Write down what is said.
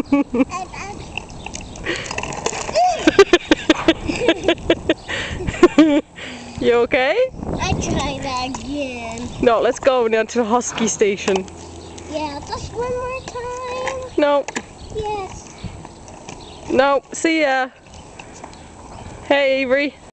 You okay? I try that again. No, let's go now to the husky station. Yeah, just one more time. No. Yes. No, see ya. Hey Avery.